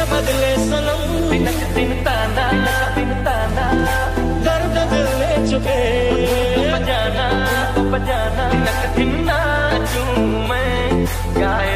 बदले सनम तिनक दिन ताना दर्द दिल ले चुके बजाना तिनक दिन नाचूं मैं गाए